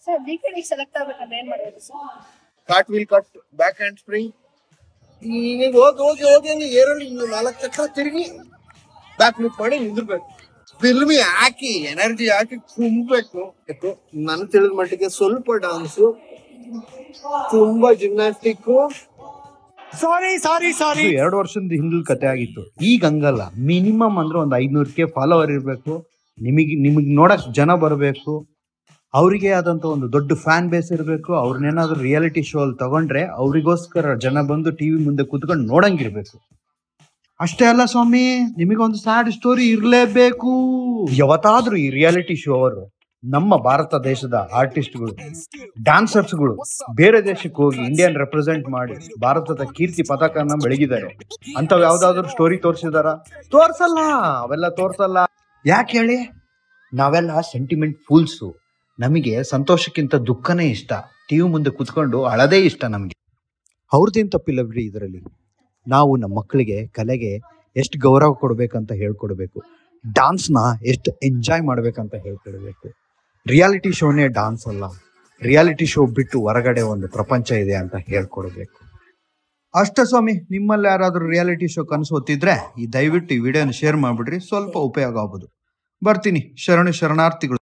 Sir DKD select ಆಗ್ಬೇಕಂದ್ರೆ ಏನ್ ಮಾಡ್ಬೇಕು sir? Cartwheel cut, back handspring. ಈಗ ಹೋಗಿ ಏರಲ್ಲಿ 4 ಚಕ್ರ ತಿರುಗಿ ಬ್ಯಾಕ್ ಫ್ಲಿಪ್ ಮಾಡಿ ನಿಂದಿರ್ಬೇಕು. ಫಿಲ್ಮಿ ಹಾಕಿ ಎನರ್ಜಿ ಹಾಕಿ ತುಂಬಬೇಕು. ನನ್ ತಿಳಿದ ಮಟ್ಟಿಗೆ ಸ್ವಲ್ಪ ಡಾನ್ಸು, ತುಂಬಾ ಜಿಮ್ನಾಸ್ಟಿಕ್. ಸಾರಿ 2 ವರ್ಷದ ಹಿಂದಿನ ಕತೆ ಆಗಿತ್ತು. ಈಗ ಹಂಗಲ್ಲ. ಮಿನಿಮಮ್ ಅಂದ್ರೆ ಒಂದು 500K ಫಾಲೋವರ್ ಇರಬೇಕು. ನಿಮಗ್ ನೋಡಕ್ ಜನ ಬರಬೇಕು. ಅವರಿಗೆ ಆದಂತ ಒಂದು ದೊಡ್ಡ ಫ್ಯಾನ್ ಬೇಸ್ ಇರಬೇಕು. ಅವ್ರನ್ನೇನಾದ್ರು ರಿಯಾಲಿಟಿ ಶೋ ಅಲ್ಲಿ ತಗೊಂಡ್ರೆ ಅವರಿಗೋಸ್ಕರ ಜನ ಬಂದು ಟಿವಿ ಮುಂದೆ ಕೂತ್ಕೊಂಡು ನೋಡಂಗಿರ್ಬೇಕು. ಅಷ್ಟೇ ಅಲ್ಲ ಸ್ವಾಮಿ, ನಿಮಗೊಂದು ಸ್ಯಾಡ್ ಸ್ಟೋರಿ ಇರ್ಲೇಬೇಕು. ಯಾವತ್ತಾದ್ರೂ ಈ ರಿಯಾಲಿಟಿ ಶೋ ಅವರು ನಮ್ಮ ಭಾರತ ದೇಶದ ಆರ್ಟಿಸ್ಟ್ಗಳು, ಡ್ಯಾನ್ಸರ್ಸ್ಗಳು ಬೇರೆ ದೇಶಕ್ಕೆ ಹೋಗಿ ಇಂಡಿಯನ್ ರೆಪ್ರೆಸೆಂಟ್ ಮಾಡಿ ಭಾರತದ ಕೀರ್ತಿ ಪತಾಕನ ಬೆಳಗಿದ್ದಾರೆ ಅಂತವ್ ಯಾವ್ದಾದ್ರು ಸ್ಟೋರಿ ತೋರಿಸಿದಾರ? ಅವೆಲ್ಲ ತೋರ್ಸಲ್ಲ. ಯಾಕೆ ಹೇಳಿ? ನಾವೆಲ್ಲ ಸೆಂಟಿಮೆಂಟ್ ಫೂಲ್ಸು. ನಮಗೆ ಸಂತೋಷಕ್ಕಿಂತ ದುಃಖನೇ ಇಷ್ಟ. ಟಿವಿ ಮುಂದೆ ಕುತ್ಕೊಂಡು ಅಳದೇ ಇಷ್ಟ ನಮಗೆ. ಅವ್ರದ್ದೇನು ತಪ್ಪಿಲ್ಲ ಬಿಡಿ ಇದರಲ್ಲಿ. ನಾವು ನಮ್ಮ ಮಕ್ಕಳಿಗೆ ಕಲೆಗೆ ಎಷ್ಟು ಗೌರವ ಕೊಡ್ಬೇಕಂತ ಹೇಳ್ಕೊಡ್ಬೇಕು. ಡಾನ್ಸ್ನ ಎಷ್ಟು ಎಂಜಾಯ್ ಮಾಡ್ಬೇಕಂತ ಹೇಳ್ಕೊಡ್ಬೇಕು. ರಿಯಾಲಿಟಿ ಶೋನೇ ಡಾನ್ಸ್ ಅಲ್ಲ, ರಿಯಾಲಿಟಿ ಶೋ ಬಿಟ್ಟು ಹೊರಗಡೆ ಒಂದು ಪ್ರಪಂಚ ಇದೆ ಅಂತ ಹೇಳ್ಕೊಡ್ಬೇಕು. ಅಷ್ಟೇ ಸ್ವಾಮಿ. ನಿಮ್ಮಲ್ಲಿ ಯಾರಾದರೂ ರಿಯಾಲಿಟಿ ಶೋ ಕನಸು ಹೊತ್ತಿದ್ರೆ ದಯವಿಟ್ಟು ಈ ವಿಡಿಯೋನ ಶೇರ್ ಮಾಡಿಬಿಡ್ರಿ. ಸ್ವಲ್ಪ ಉಪಯೋಗ ಆಗ್ಬೋದು. ಬರ್ತೀನಿ. ಶರಣಾರ್ಥಿಗಳು.